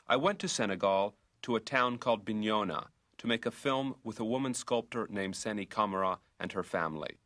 I went to Senegal, to a town called Bigona, to make a film with a woman sculptor named Seni Camara and her family.